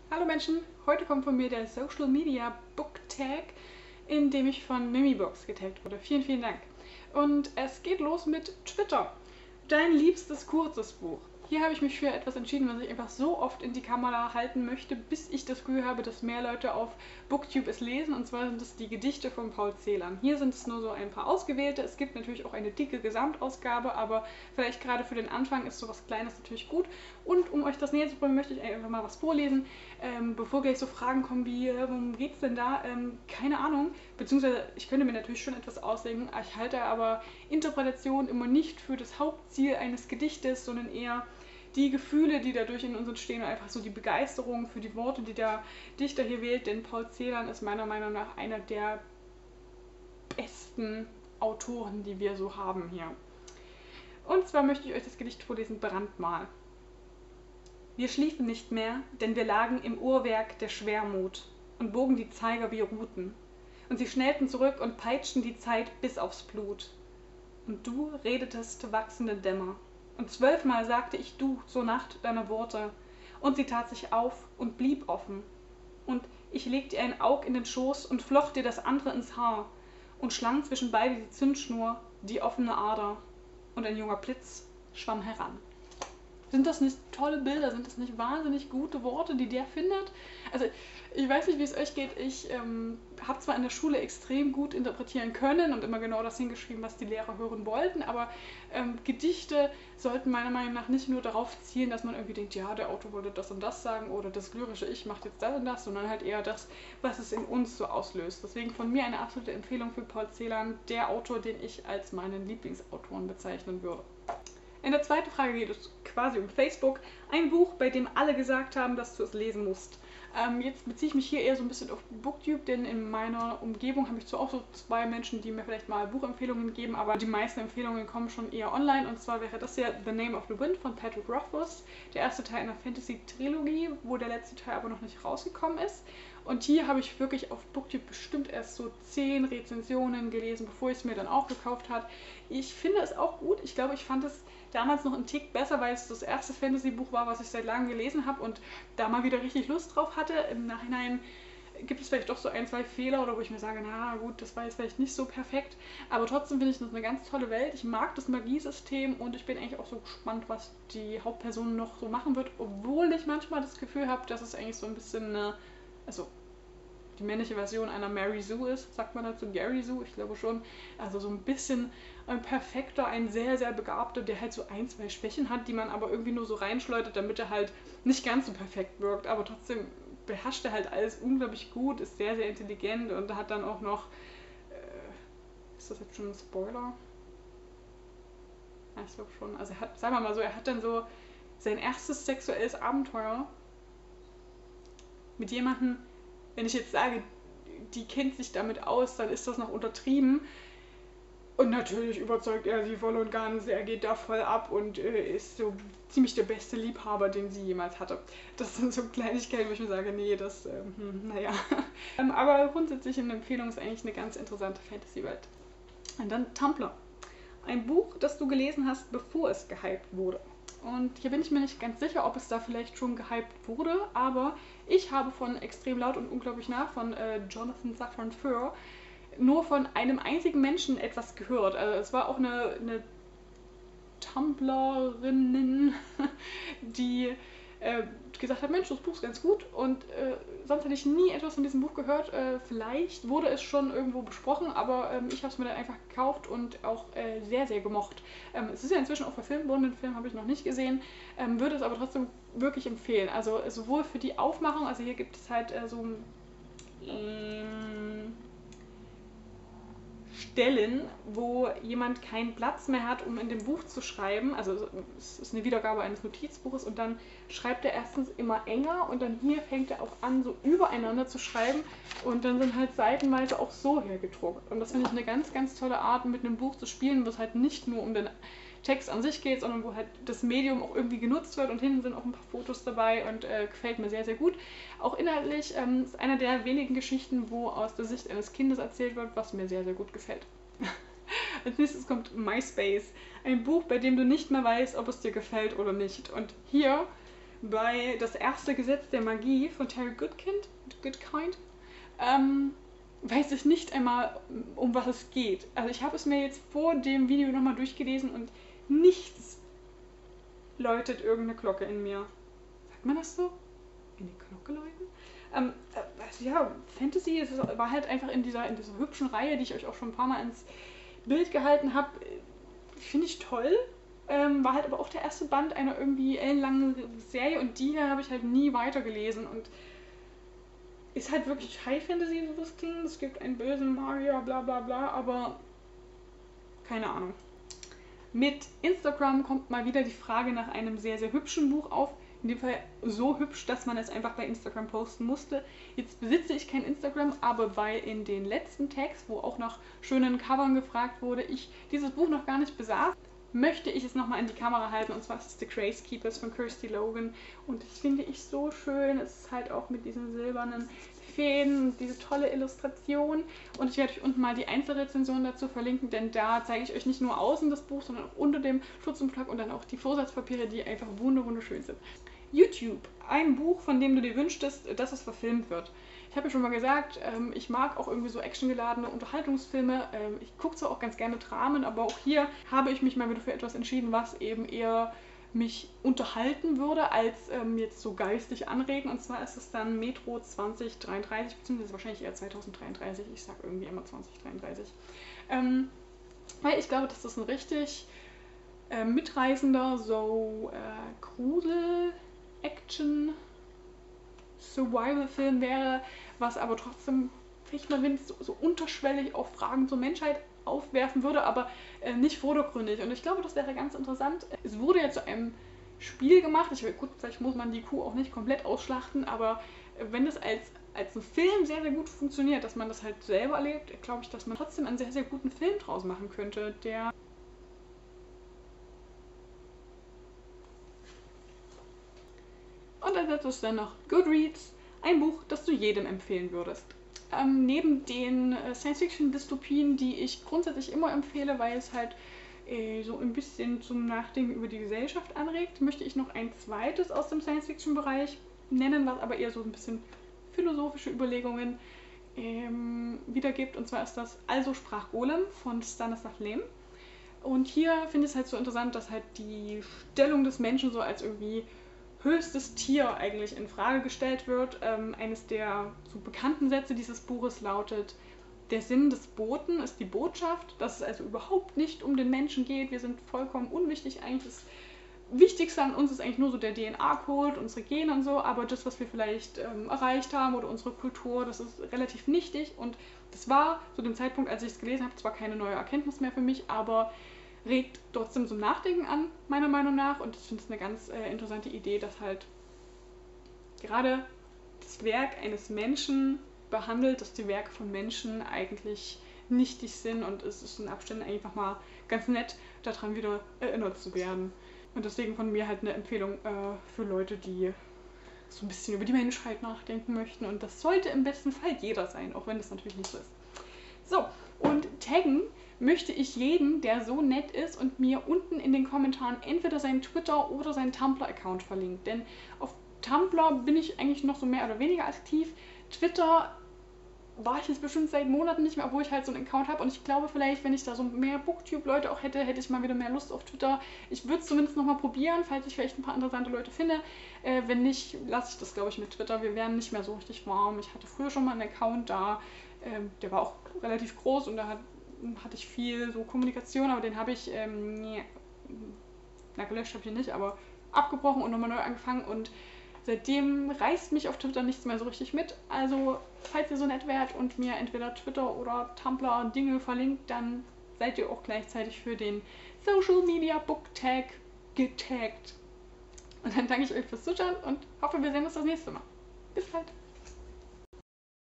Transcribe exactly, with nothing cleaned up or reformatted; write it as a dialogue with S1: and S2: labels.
S1: Hallo Menschen, heute kommt von mir der Social Media Book Tag, in dem ich von Mimibox getaggt wurde. Vielen, vielen Dank. Und es geht los mit Twitter. Dein liebstes kurzes Buch. Hier habe ich mich für etwas entschieden, was ich einfach so oft in die Kamera halten möchte, bis ich das Gefühl habe, dass mehr Leute auf Booktube es lesen. Und zwar sind es die Gedichte von Paul Celan. Hier sind es nur so ein paar ausgewählte. Es gibt natürlich auch eine dicke Gesamtausgabe, aber vielleicht gerade für den Anfang ist sowas Kleines natürlich gut. Und um euch das näher zu bringen, möchte ich einfach mal was vorlesen, ähm, bevor gleich so Fragen kommen wie, äh, worum geht's denn da? Ähm, keine Ahnung. Beziehungsweise ich könnte mir natürlich schon etwas ausdenken. Ich halte aber Interpretation immer nicht für das Hauptziel eines Gedichtes, sondern eher die Gefühle, die dadurch in uns entstehen, und einfach so die Begeisterung für die Worte, die der Dichter hier wählt. Denn Paul Celan ist meiner Meinung nach einer der besten Autoren, die wir so haben hier. Und zwar möchte ich euch das Gedicht vorlesen, Brandmal. Wir schliefen nicht mehr, denn wir lagen im Uhrwerk der Schwermut und bogen die Zeiger wie Ruten. Und sie schnellten zurück und peitschten die Zeit bis aufs Blut. Und du redetest wachsende Dämmer. Und zwölfmal sagte ich du zur Nacht deine Worte, und sie tat sich auf und blieb offen. Und ich legte ihr ein Aug in den Schoß und flocht dir das andere ins Haar und schlang zwischen beide die Zündschnur, die offene Ader, und ein junger Blitz schwamm heran. Sind das nicht tolle Bilder? Sind das nicht wahnsinnig gute Worte, die der findet? Also ich weiß nicht, wie es euch geht. Ich ähm, habe zwar in der Schule extrem gut interpretieren können und immer genau das hingeschrieben, was die Lehrer hören wollten, aber ähm, Gedichte sollten meiner Meinung nach nicht nur darauf zielen, dass man irgendwie denkt, ja, der Autor wollte das und das sagen oder das lyrische Ich macht jetzt das und das, sondern halt eher das, was es in uns so auslöst. Deswegen von mir eine absolute Empfehlung für Paul Celan, der Autor, den ich als meinen Lieblingsautoren bezeichnen würde. In der zweiten Frage geht es quasi um Facebook. Ein Buch, bei dem alle gesagt haben, dass du es lesen musst. Ähm, jetzt beziehe ich mich hier eher so ein bisschen auf Booktube, denn in meiner Umgebung habe ich zwar auch so zwei Menschen, die mir vielleicht mal Buchempfehlungen geben, aber die meisten Empfehlungen kommen schon eher online. Und zwar wäre das ja The Name of the Wind von Patrick Rothfuss, der erste Teil einer Fantasy-Trilogie, wo der letzte Teil aber noch nicht rausgekommen ist. Und hier habe ich wirklich auf Booktube bestimmt erst so zehn Rezensionen gelesen, bevor ich es mir dann auch gekauft habe. Ich finde es auch gut. Ich glaube, ich fand es damals noch einen Tick besser, weil es das erste Fantasy-Buch war, was ich seit langem gelesen habe und da mal wieder richtig Lust drauf hatte. Im Nachhinein gibt es vielleicht doch so ein, zwei Fehler, oder wo ich mir sage, na gut, das war jetzt vielleicht nicht so perfekt, aber trotzdem finde ich das eine ganz tolle Welt. Ich mag das Magiesystem und ich bin eigentlich auch so gespannt, was die Hauptperson noch so machen wird, obwohl ich manchmal das Gefühl habe, dass es eigentlich so ein bisschen eine, also die männliche Version einer Mary Sue ist, sagt man dazu, Gary Sue, ich glaube schon. Also so ein bisschen ein perfekter, ein sehr, sehr begabter, der halt so ein, zwei Schwächen hat, die man aber irgendwie nur so reinschleudert, damit er halt nicht ganz so perfekt wirkt, aber trotzdem beherrscht er halt alles unglaublich gut, ist sehr, sehr intelligent und hat dann auch noch, äh, ist das jetzt schon ein Spoiler? Ja, ich glaube schon. Also er hat, sagen wir mal so, er hat dann so sein erstes sexuelles Abenteuer mit jemandem. Wenn ich jetzt sage, die kennt sich damit aus, dann ist das noch untertrieben. Und natürlich überzeugt er sie voll und ganz, er geht da voll ab und äh, ist so ziemlich der beste Liebhaber, den sie jemals hatte. Das sind so Kleinigkeiten, wo ich mir sage, nee, das, äh, hm, naja. ähm, aber grundsätzlich eine Empfehlung, ist eigentlich eine ganz interessante Fantasy-Welt. Und dann Tumblr. Ein Buch, das du gelesen hast, bevor es gehypt wurde. Und hier bin ich mir nicht ganz sicher, ob es da vielleicht schon gehypt wurde, aber ich habe von Extrem laut und unglaublich nah von äh, Jonathan Safran Foer nur von einem einzigen Menschen etwas gehört. Also es war auch eine, eine Tumblrerin, die äh, gesagt hat, Mensch, das Buch ist ganz gut, und äh, sonst hatte ich nie etwas von diesem Buch gehört. Äh, vielleicht wurde es schon irgendwo besprochen, aber ähm, ich habe es mir dann einfach gekauft und auch äh, sehr, sehr gemocht. Ähm, es ist ja inzwischen auch verfilmt worden, den Film habe ich noch nicht gesehen, ähm, würde es aber trotzdem wirklich empfehlen. Also sowohl für die Aufmachung, also hier gibt es halt äh, so ähm, Stellen, wo jemand keinen Platz mehr hat, um in dem Buch zu schreiben. Also es ist eine Wiedergabe eines Notizbuches und dann schreibt er erstens immer enger und dann hier fängt er auch an, so übereinander zu schreiben und dann sind halt seitenweise auch so hergedruckt. Und das finde ich eine ganz, ganz tolle Art, mit einem Buch zu spielen, wo es halt nicht nur um den Text an sich geht, sondern wo halt das Medium auch irgendwie genutzt wird, und hinten sind auch ein paar Fotos dabei und äh, gefällt mir sehr, sehr gut. Auch inhaltlich ähm, ist einer der wenigen Geschichten, wo aus der Sicht eines Kindes erzählt wird, was mir sehr, sehr gut gefällt. Als nächstes kommt MySpace, ein Buch, bei dem du nicht mehr weißt, ob es dir gefällt oder nicht. Und hier bei Das erste Gesetz der Magie von Terry Goodkind, Goodkind, ähm, weiß ich nicht einmal, um was es geht. Also ich habe es mir jetzt vor dem Video nochmal durchgelesen und nichts läutet irgendeine Glocke in mir. Sagt man das so? In die Glocke läuten? Ähm, also ja, Fantasy, es war halt einfach in dieser, in dieser hübschen Reihe, die ich euch auch schon ein paar Mal ins Bild gehalten habe, finde ich toll. Ähm, war halt aber auch der erste Band einer irgendwie ellenlangen Serie und die hier habe ich halt nie weitergelesen und ist halt wirklich High Fantasy, so das klingt. Es gibt einen bösen Magier, bla bla bla, aber keine Ahnung. Mit Instagram kommt mal wieder die Frage nach einem sehr, sehr hübschen Buch auf. In dem Fall so hübsch, dass man es einfach bei Instagram posten musste. Jetzt besitze ich kein Instagram, aber weil in den letzten Tags, wo auch nach schönen Covern gefragt wurde, ich dieses Buch noch gar nicht besaß, möchte ich es nochmal in die Kamera halten. Und zwar ist es The Grace Keepers von Kirsty Logan. Und das finde ich so schön. Es ist halt auch mit diesen silbernen Fäden, diese tolle Illustration. Und ich werde euch unten mal die Einzelrezension dazu verlinken, denn da zeige ich euch nicht nur außen das Buch, sondern auch unter dem Schutzumschlag und dann auch die Vorsatzpapiere, die einfach wunderschön sind. YouTube, ein Buch, von dem du dir wünschtest, dass es verfilmt wird. Ich habe ja schon mal gesagt, ähm, ich mag auch irgendwie so actiongeladene Unterhaltungsfilme. Ähm, ich gucke zwar auch ganz gerne Dramen, aber auch hier habe ich mich mal wieder für etwas entschieden, was eben eher mich unterhalten würde, als ähm, jetzt so geistig anregen. Und zwar ist es dann Metro zwanzig dreiunddreißig, beziehungsweise wahrscheinlich eher zweitausenddreiunddreißig. Ich sage irgendwie immer zwanzig dreiunddreißig. Ähm, weil ich glaube, dass das ein richtig äh, mitreißender, so äh, Grusel- Action Survival-Film wäre, was aber trotzdem, vielleicht mal so, so unterschwellig auch Fragen zur Menschheit aufwerfen würde, aber äh, nicht vordergründig. Und ich glaube, das wäre ganz interessant. Es wurde ja zu einem Spiel gemacht. Ich gut, vielleicht muss man die Kuh auch nicht komplett ausschlachten, aber äh, wenn es als, als ein Film sehr, sehr gut funktioniert, dass man das halt selber erlebt, glaube ich, dass man trotzdem einen sehr, sehr guten Film draus machen könnte, der Und als letztes dann noch Goodreads, ein Buch, das du jedem empfehlen würdest. Ähm, neben den äh, Science-Fiction-Dystopien, die ich grundsätzlich immer empfehle, weil es halt äh, so ein bisschen zum Nachdenken über die Gesellschaft anregt, möchte ich noch ein zweites aus dem Science-Fiction-Bereich nennen, was aber eher so ein bisschen philosophische Überlegungen ähm, wiedergibt. Und zwar ist das Also sprach Golem von Stanislav Lem. Und hier finde ich es halt so interessant, dass halt die Stellung des Menschen so als irgendwie höchstes Tier eigentlich in Frage gestellt wird. Ähm, eines der so bekannten Sätze dieses Buches lautet: Der Sinn des Boten ist die Botschaft, dass es also überhaupt nicht um den Menschen geht. Wir sind vollkommen unwichtig. Eigentlich das Wichtigste an uns ist eigentlich nur so der D N A-Code, unsere Gene und so, aber das, was wir vielleicht ähm, erreicht haben oder unsere Kultur, das ist relativ nichtig. Und das war zu dem Zeitpunkt, als ich es gelesen habe, zwar keine neue Erkenntnis mehr für mich, aber regt trotzdem so Nachdenken an, meiner Meinung nach. Und ich finde es eine ganz äh, interessante Idee, dass halt gerade das Werk eines Menschen behandelt, dass die Werke von Menschen eigentlich nichtig sind. Und es ist in Abständen einfach mal ganz nett, daran wieder erinnert zu werden. Und deswegen von mir halt eine Empfehlung äh, für Leute, die so ein bisschen über die Menschheit nachdenken möchten. Und das sollte im besten Fall jeder sein, auch wenn das natürlich nicht so ist. So, und taggen möchte ich jeden, der so nett ist und mir unten in den Kommentaren entweder seinen Twitter- oder seinen Tumblr-Account verlinkt. Denn auf Tumblr bin ich eigentlich noch so mehr oder weniger aktiv. Twitter war ich jetzt bestimmt seit Monaten nicht mehr, obwohl ich halt so einen Account habe. Und ich glaube vielleicht, wenn ich da so mehr Booktube-Leute auch hätte, hätte ich mal wieder mehr Lust auf Twitter. Ich würde es zumindest nochmal probieren, falls ich vielleicht ein paar interessante Leute finde. Äh, wenn nicht, lasse ich das, glaube ich, mit Twitter. Wir werden nicht mehr so richtig warm. Ich hatte früher schon mal einen Account da. Ähm, der war auch relativ groß und da hat, hatte ich viel so Kommunikation, aber den habe ich, ähm, nee, na gelöscht habe ich ihn nicht, aber abgebrochen und nochmal neu angefangen. Und seitdem reißt mich auf Twitter nichts mehr so richtig mit. Also, falls ihr so nett wärt und mir entweder Twitter oder Tumblr Dinge verlinkt, dann seid ihr auch gleichzeitig für den Social Media Book Tag getaggt. Und dann danke ich euch fürs Zuschauen und hoffe, wir sehen uns das nächste Mal. Bis bald!